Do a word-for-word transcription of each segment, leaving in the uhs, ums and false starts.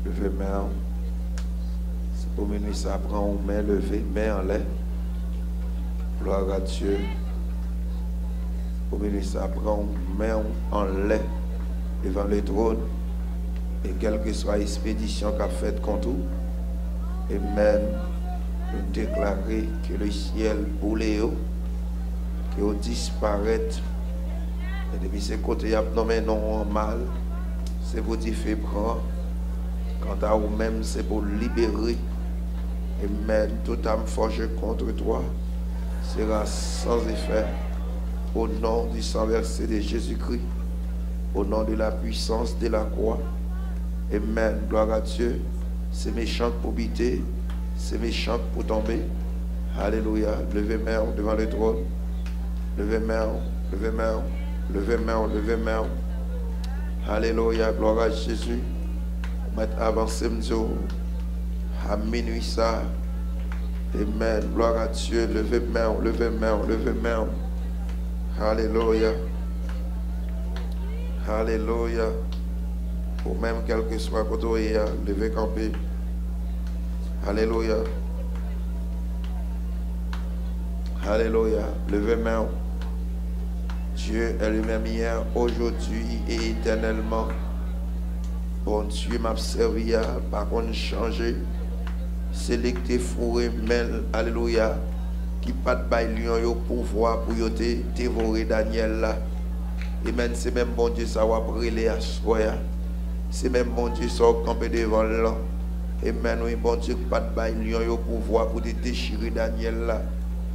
Levez main. C'est pour minuit, ça prend une main levée, main en l'air. Gloire à Dieu. Pour minuit, ça prend une main en l'air devant le trône. Et quelle que soit l'expédition qu'a faite contre vous, et même nous déclarer que le ciel boulé, que vous disparaître. Et depuis ce côté, il y a nommé non en mal, c'est pour dire fait prendre. Quant à vous-même, c'est pour libérer. Et même toute âme forgée contre toi sera sans effet. Au nom du sang versé de Jésus-Christ, au nom de la puissance de la croix. Amen. Gloire à Dieu. C'est méchant pour biter, c'est méchant pour tomber. Alléluia. Levez main devant le trône. Levez main, levez main, levez main, levez main. Alléluia. Gloire à Jésus. Mettre avancer à minuit ça. Amen. Gloire à Dieu. Levez main, levez main, levez main. Alléluia. Alléluia. Ou même quel que soit côté, levez camper. Alléluia. Alléluia. Levez main. Dieu est lui-même hier, aujourd'hui et éternellement. Bon Dieu m'a servi, par contre changé. Sélecté, fourré, mêle. Alléluia. Qui pas de bail lion yo pouvoir pour yo te dévorer Daniel là. Et même c'est même bon Dieu ça va brûler à soya. C'est même bon Dieu ça va camper devant là. Et même oui bon Dieu pas de bail lion yo pouvoir pour te déchirer Daniel là.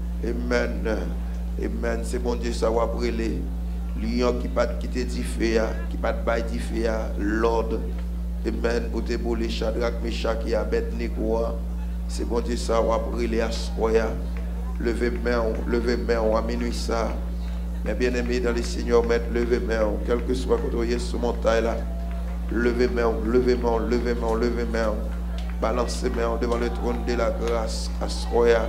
Amen. Amen. C'est bon Dieu ça va brûler. Lion qui pas quitter Tiféa, qui pas de bail Tiféa, l'ordre. Amen. Pour te bouler Shadrach, Meshach et Abednego. C'est bon Dieu ça va brûler à soya. Levez main, levez main à minuit ça. Mais bien aimé dans les Seigneurs, mettre levez main, quel que soit quand vous êtes sur montagne là. Levez main, levez main, levez main, levez main. Balancez main devant le trône de la grâce. À soya.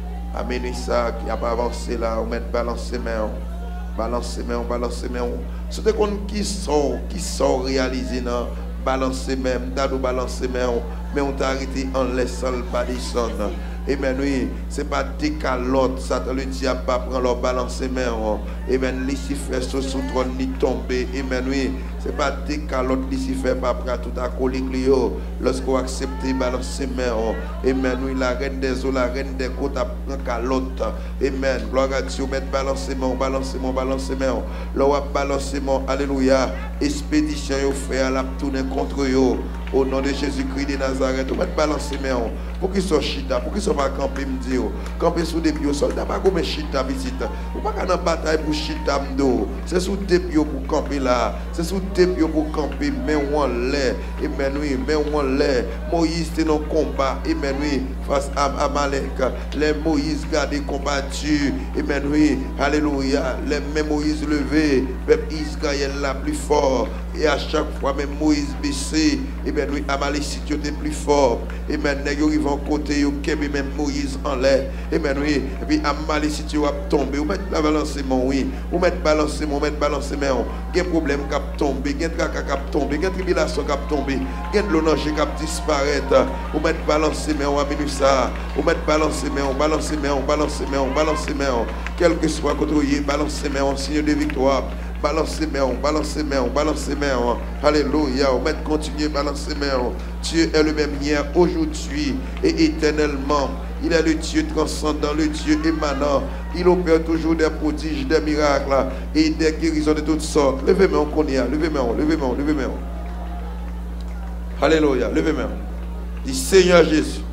À minuit ça, qui n'a pas avancé là, on met balancer main. Balancez main, balancez main. C'est des gens qui sont, qui sont réalisés dans balancer même, t'as balancer main, mais on t'a arrêté en laissant le pas descendre. Amen, oui, c'est pas des calottes, Satan le diable pas prendre leur balance main. Amen, Lucifer sous sous trône ni tomber. Amen, oui, c'est pas des calottes, Lucifer pas prendre tout à colique lorsqu'on accepte balancer main. Amen, oui, la reine des eaux, la reine des côtes a prend calotte. Amen, gloire à Dieu, mettre balancer main, balancer main, balancer main. Là balancer main, alléluia. Expédition yo fait à la tourner contre yo. Au nom de Jésus-Christ de Nazareth, on va balancer main. Pour qu'ils soient chita, pour qu'ils soient pas campés, me dire, camper sous des pieds, soldats pas comme chita visite. Ou pas qu'en bataille pour chita m'do. C'est sous des pieds pour camper là. C'est sous des pieds pour camper, mais on l'est. Amen, oui, mais on l'est. Moïse était dans le combat, amen, oui, face à Amalek. Les Moïse gardé combattu, amen, oui, alléluia. Les mêmes Moïse levé, peuple Israël la plus fort. Et à chaque fois, même Moïse baissé, amen, oui, Amalek était plus fort. Amen, ils vont côté, ils même Moïse en l'air. Amen, oui. Et puis Amalek si tu vas tomber, ou mettre la balancement, oui. Ou mettre balancement, mettre balancement. Il y a un problème qui a tombé, il y a un tracas qui a tombé, il y a une tribulation qui a tombé, il y a de l'onanger qui a disparaître. Ou mettre balancement, à minute ça. Ou mettre balancement, balancement, balancement, balancement. Quel que soit côté, balancement, signe de victoire. Balancez main, balancez main, balancez main. Alléluia. On va continuer balancer main. Dieu est le même hier, aujourd'hui et éternellement. Il est le Dieu transcendant, le Dieu émanant. Il opère toujours des prodiges, des miracles et des guérisons de toutes sortes. Levez main, on y a. Levez main, levez main, levez main. Alléluia. Levez main. Dis Seigneur Jésus.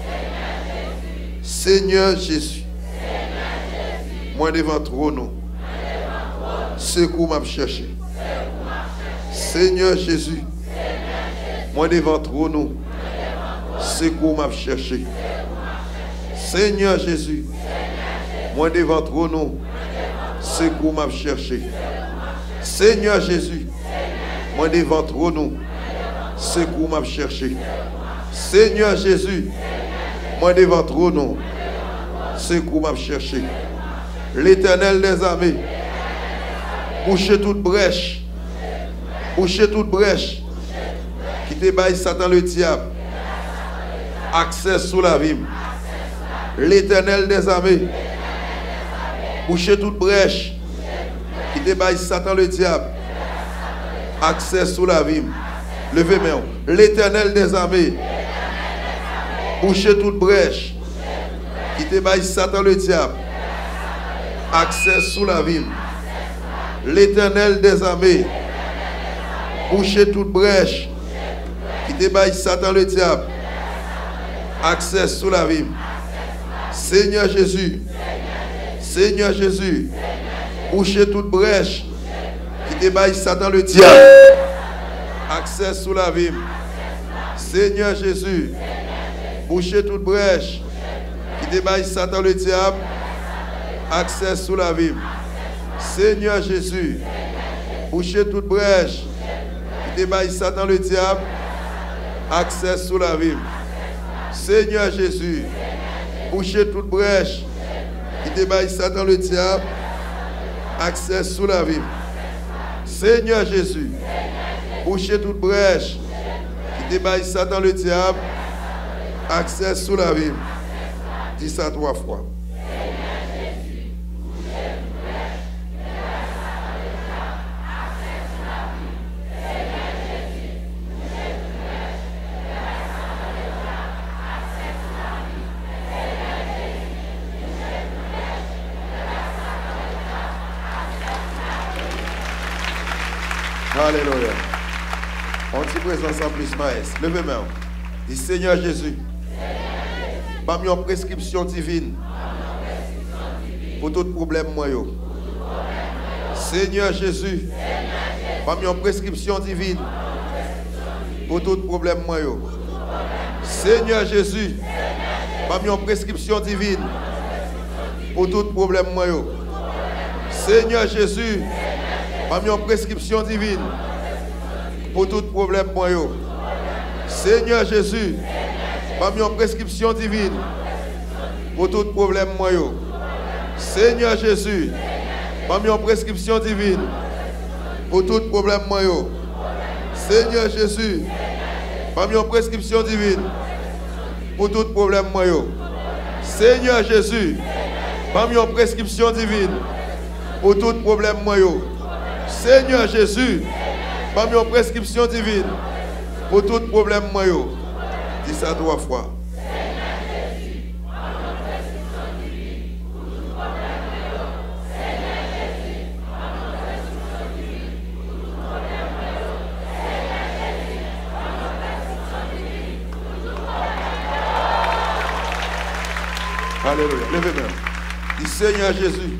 Seigneur Jésus. Moi devant trône. Secours m'a cherché. Seigneur Jésus. Moi devant trône. Secours m'a cherché. Seigneur Jésus. Moi devant trône. Secours m'a cherché. Seigneur Jésus. Moi devant trône. Secours m'a cherché. Seigneur Jésus. Moi devant trône. Secours m'a cherché. L'Éternel des armées. Bouchez toute brèche. Bouchez toute brèche. Qui te baille Satan le diable. Accès sous la vie. L'Éternel des armées. Boucher toute brèche. Qui te baille Satan le diable. Accès sous la vie. Levez main. L'Éternel des armées. Boucher toute brèche. Qui te baille Satan le diable. Accès sous la vie. L'Éternel des armées. Boucher toute brèche. Qui te baille Satan le diable. Accès sous la vie. Seigneur Jésus. Seigneur Jésus. Boucher toute brèche. Qui te baille Satan le diable. Accès sous la vie. Seigneur Jésus. Boucher toute brèche. Qui te baille Satan le diable. Accès sous la vie. Seigneur Jésus. Boucher toute brèche. Qui te baille Satan le diable. Accès sous la vie. Seigneur Jésus. Boucher toute brèche. Qui te baille Satan le diable. Accès sous la vie. Seigneur Jésus. Boucher toute brèche. Qui te baille Satan le diable. Accès sous la vie. Dis ça trois fois. Alléluia. On dit présence en plus, maïs. Levez main. Dis Seigneur Jésus. Pas une prescription divine. Pour tout problème, moi. Seigneur Jésus. Pas une prescription divine. Pour tout problème, moi. Seigneur Jésus. Pas une prescription divine. Pour tout problème, moi. Seigneur Jésus. Pas une prescription divine pour tout problème moi. Seigneur Jésus, pas une prescription divine pour tout problème moi. Seigneur Jésus, pas une prescription divine pour tout problème moi. Seigneur Jésus, pas une prescription divine pour tout problème moi. Seigneur Jésus, pas une prescription divine pour tout problème moi. Seigneur Jésus, pas une prescription divine pour tout problème moi. Dis ça trois fois. Alléluia. Levez-moi. Dis Seigneur Jésus,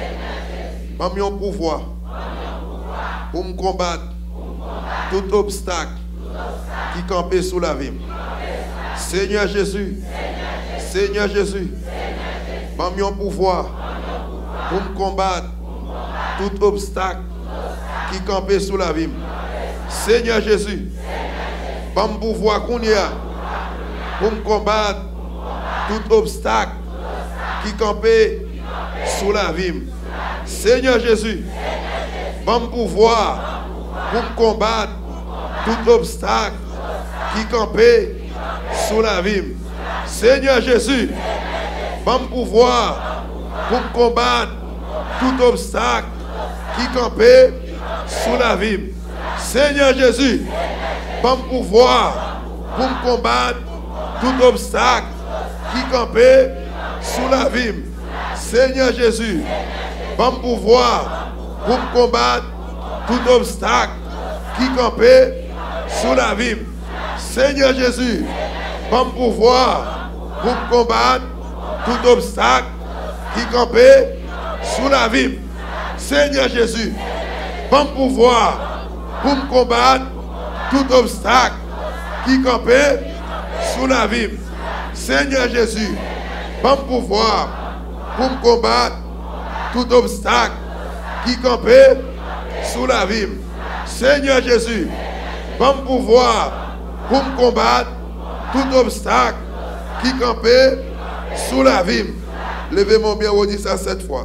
pas un pouvoir pour me combattre tout obstacle qui campait sous la vie. Seigneur Jésus, Seigneur Jésus, pas un pouvoir pour me combattre tout obstacle qui campait sous la vie. Seigneur Jésus, pas un pouvoir qu'on y a pour me combattre tout obstacle qui campait sous la vie. Seigneur Jésus, pas un pouvoir pour me combattre tout obstacle qui campait sous la vie. Seigneur Jésus, pas un pouvoir pour me combattre tout obstacle qui campait sous la vie. Seigneur Jésus, pas un pouvoir pour me combattre tout obstacle qui campait sous la vie. Seigneur Jésus, pas un pouvoir pour me combattre tout obstacle qui campait sous la vie. Seigneur Jésus, pas un pouvoir pour me combattre tout obstacle qui campait sous la vie. Seigneur Jésus, pas un pouvoir pour me combattre tout obstacle qui campait sous la vie. Seigneur Jésus, pas un pouvoir pour me combattre tout obstacle qui campait sous la vie. Seigneur Jésus, pas un pouvoir pour me combattre tout obstacle qui campait sous la vie. Levez mon bien, on dit ça sept fois.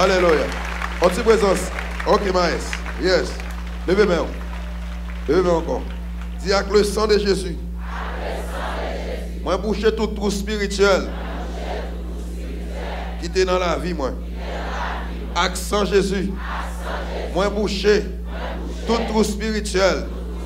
Alléluia. Autre présence. Ok, Maïs. Yes. Levez-moi. Levez-moi encore. Dis avec le sang de Jésus. Moi, boucher tout trou spirituel qui était dans la vie, moi. Accent Jésus. Moi, boucher tout trou spirituel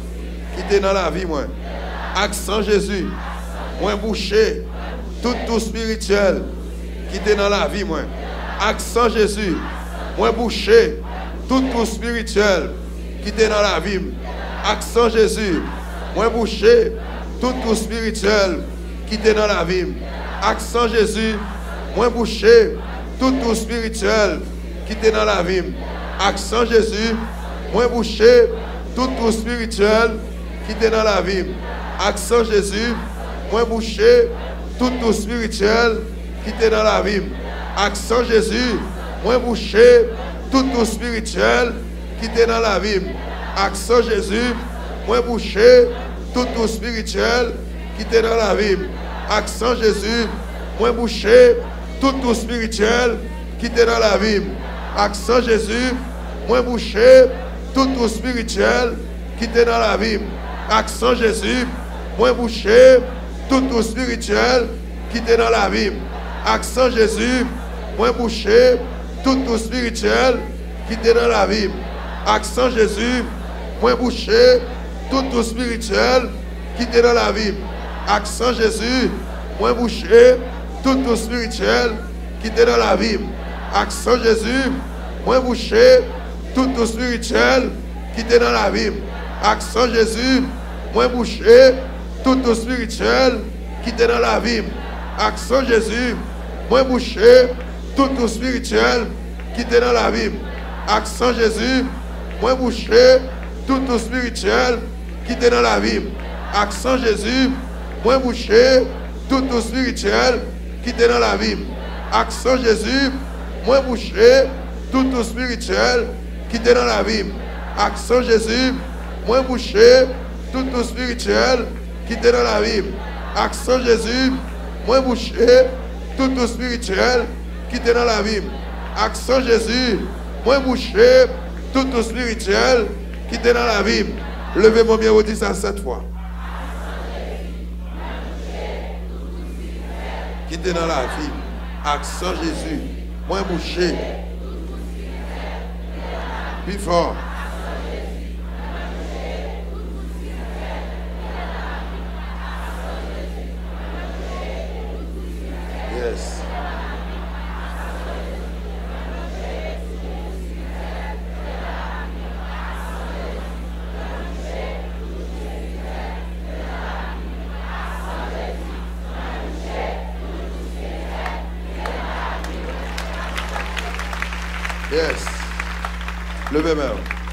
qui était dans la vie, moi. Accent Jésus. Moi, boucher tout trou spirituel qui était dans la vie, moi. Accent Jésus. Moi, boucher tout trou spirituel qui était dans la vie. Accent Jésus. Moi, boucher tout trou spirituel qui était dans la vie. Accent Jésus. Moi, boucher tout trou spirituel qui était dans la vie. Accent Jésus. Moi, boucher tout trou spirituel qui était dans la vie. Accent Jésus. Moi, boucher tout trou spirituel qui était dans la vie. Accent Jésus. Moi, boucher tout trou spirituel qui était dans la vie. Accent Jésus. Moi, boucher tout trou spirituel qui était dans la vie. Accent Jésus. Moi, boucher tout trou spirituel qui était dans la vie. Accent Jésus. Moi, boucher tout trou spirituel qui était dans la vie. Accent Jésus. Moi, boucher tout trou spirituel qui était dans la vie. Accent Jésus. Moi, boucher tout trou spirituel qui était dans la vie. Accent Jésus. Moi, boucher tout trou spirituel qui était dans la vie. Accent Jésus. Moi, boucher tout trou spirituel qui était dans la vie. Accent Jésus. Moi, boucher tout trou spirituel qui était dans la vie. Accent Jésus. Moi, boucher tout trou spirituel qui était dans la vie. Accent Jésus. Moi, boucher tout trou spirituel qui était dans la vie. Accent Jésus. Moi, boucher tout trou spirituel qui était dans la vie. Accent Jésus. Moi, boucher tout trou spirituel qui était dans la vie. Accent Jésus. Moi, boucher tout trou spirituel qui était dans la vie. Accent Jésus. Moi, boucher tout trou spirituel qui était dans la vie. Accent Jésus. Moi, boucher tout trou spirituel qui était dans la vie. Accent Jésus. Moi, boucher tout trou spirituel qui était dans la vie. Levez mon bien, redis ça sept fois. Qui était dans la vie. Accent Jésus. Moi, boucher. Plus fort. Yes. Yes. Levez-moi.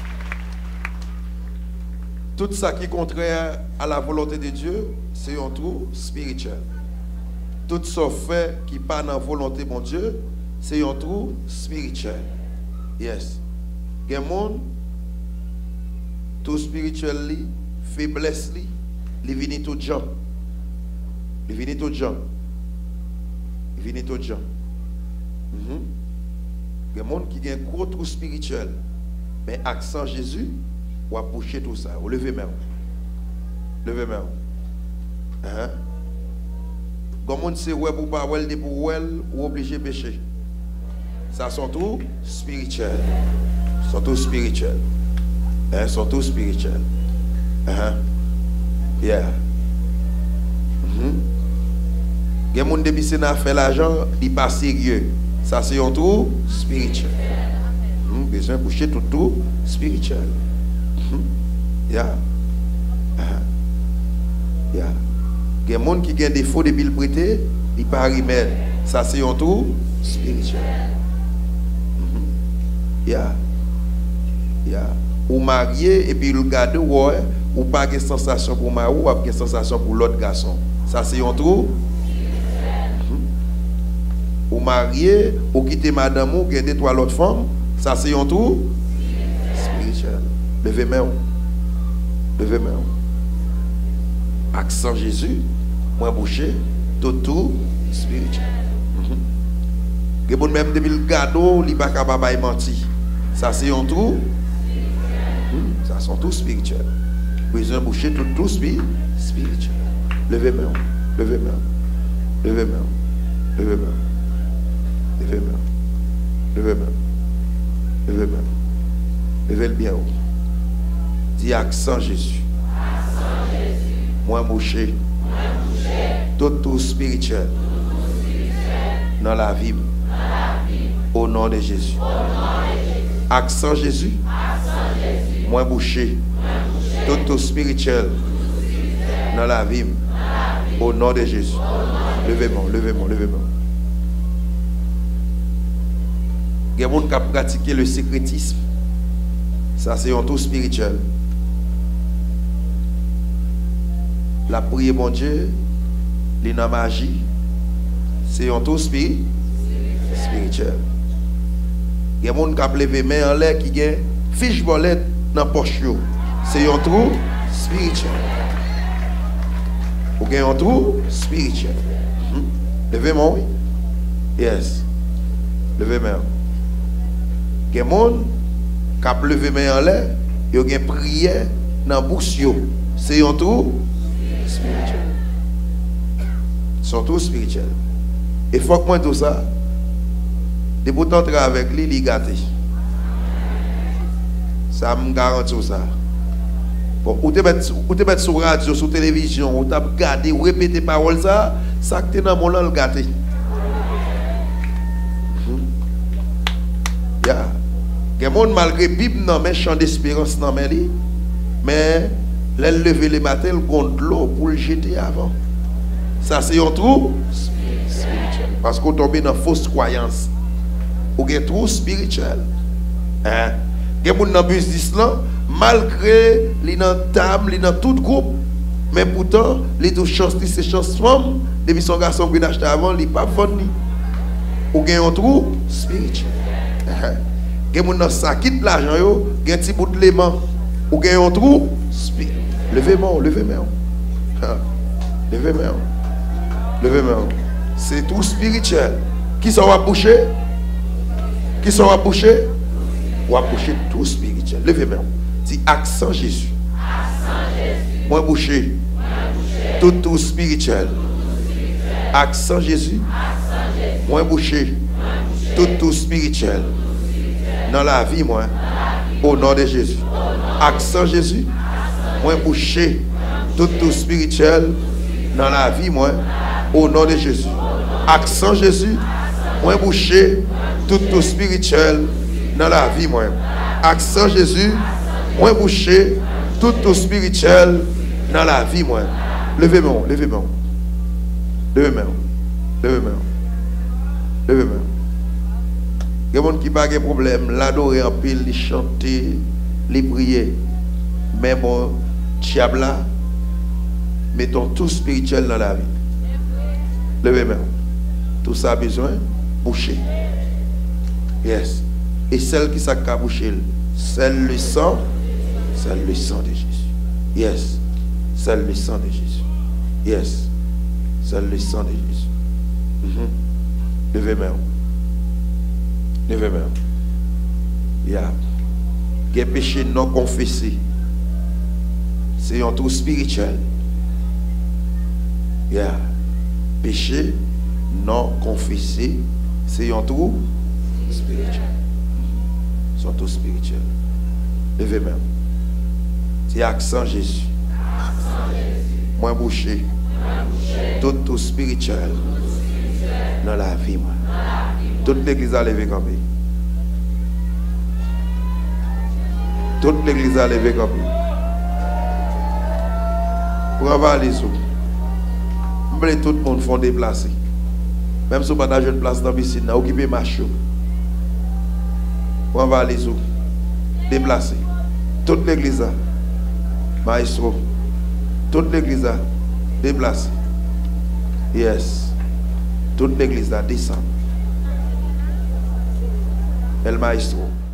Tout ça qui est contraire à la volonté de Dieu, c'est un trou spirituel. Tout ça fait qui pas dans la volonté de mon Dieu, c'est un trou spirituel. Yes. Il y a des gens, tout spirituel, li, faiblesse, li, li vini tout gens. Li vini tout gens. Li vini tout gens. Mm-hmm. Il y a des gens qui ont un gros trou spirituel. Mais accent Jésus, ou à boucher tout ça. Ou levez même. Levez même. Hein? Comme on sait ouais pour pas ouais pour ouais ou obligé de pécher. Ça sont tout spirituel. Sont tout spirituel. Hein, sont tout spirituel. Hein? Yeah. Mhm. Il y a des gens depuis c'est n'a fait l'argent, il pas sérieux. Ça c'est un tout spirituel. Mm, besoin de boucher tout tout spirituel. Mm. Yeah. Uh-huh. Yeah. Il y a des gens qui ont des défauts depuis le prêter, ils ne pas remède. Ça c'est un tout spirituel. Mm-hmm. Yeah. Yeah. Ou marié et puis le garde ouais, ou pas de sensation pour moi ou pas de sensation pour l'autre garçon. Ça c'est un tout. Ou marié, ou quitter madame ou garder trois autres femmes, ça c'est un tout spirituel. Levez-moi. Levez-moi. Accent Jésus, moi boucher, tout tout spirituel. Mm-hmm. Il y a même depuis le gado, il n'y a pas capable de mentir. Ça, c'est un tout. Ça, sont tous spirituels. Besoin de boucher tout, tout spirituel. Levez main. Levez main. Levez main. Levez main. Levez main. Levez main. Levez main. Levez le bien haut. Dis accent Jésus. Moi boucher. Tout, tout spirituel. Dans la vie. Au nom de Jésus. Accent Jésus. Moi boucher. Tout, tout spirituel. Dans la vie. Au nom de Jésus. Levez-moi, levez-moi, levez-moi. Il y a des gens qui pratiquent le sécrétisme. Ça, c'est un tout spirituel. La prière, mon Dieu, la magie, c'est un tout spirituel. Il y a des gens qui ont levé les mains en l'air qui ont fiche bolette dans la poche. C'est un trou spirituel. Vous avez un trou spirituel. Levez-moi, oui. Yes. Levez-moi. Il y a des gens qui ont levé les mains en l'air et qui ont prié dans la bouche. C'est un trou spirituel. Ils sont tous spirituels. Et il faut que moi tout ça, des bouts d'entrer avec lui, il gâté. Ça me garantit ça. Bon, ou te mettre sur radio, sur télévision, ou te regarder, ou répéter paroles ça, ça que tu es dans mon langue gâté. Il y a des gens malgré Bible, non, mais chant d'espérance, non, mais mais les lever les matins, le compte l'eau pour le jeter avant. Ça, c'est un trou spirituel. Parce qu'on tombe dans fausse croyance. Ou un trou spirituel. Hein? Il y a des gens dans le business, malgré les dans table, les dans tout groupe, mais pourtant, les deux chances, c'est chance femme, depuis son garçon qui a acheté avant, il n'est pas fourni. Ou il y a un trou spirituel. Il y a des gens qui quitte l'argent, il y a un petit bout de l'aimant. Ou il y a un trou spirituel. Levez-moi, levez-moi. Levez-moi. Levez-moi. C'est tout spirituel. Qui s'en va boucher? Qui s'en va boucher? Ou va boucher tout spirituel. Levez-moi. Dis accent Jésus. Moi boucher. Tout tout spirituel. Accent Jésus. Moi boucher. Tout tout spirituel. Dans la vie, moi. Au nom de Jésus. Accent Jésus. Moi boucher tout tout spirituel dans la vie moi au nom de Jésus. Accent Jésus. Moi boucher tout tout spirituel dans la vie moi. Accent Jésus. Moi boucher tout tout spirituel dans la vie moi. Levez-moi, levez-moi. Levez-moi. Levez-moi. Levez-moi. Il y a des gens qui n'ont pas de problème, l'adorer en pile, les chanter, les prier. Mais bon, Diabla, mettons tout spirituel dans la vie. Levez-moi. Tout ça a besoin boucher. Yes. Et celle qui s'est boucher, c'est le sang, c'est le sang de Jésus. Yes. C'est le sang de Jésus. Yes. C'est le sang de Jésus. Mm-hmm. Levez-moi. Levez-moi. Yeah. Les péchés non confessés. C'est un tout spirituel. Yeah. Péché non confessé, c'est un tout spirituel. C'est un tout spirituel. Levez-moi. C'est accent Jésus. Moi bouché. Tout tout spirituel. Dans la vie, moi. Toute l'église a levé comme lui. Toute l'église a levé comme lui. Pour avoir les sous. Tout le monde font déplacer. Même si vous n'avez pas de place dans la piscine, occupez ma chou. Pour avoir les sous. Déplacer. Toute l'église a. Maestro. Toute l'église a. Déplacer. Yes. Toute l'église a descend. El maestro.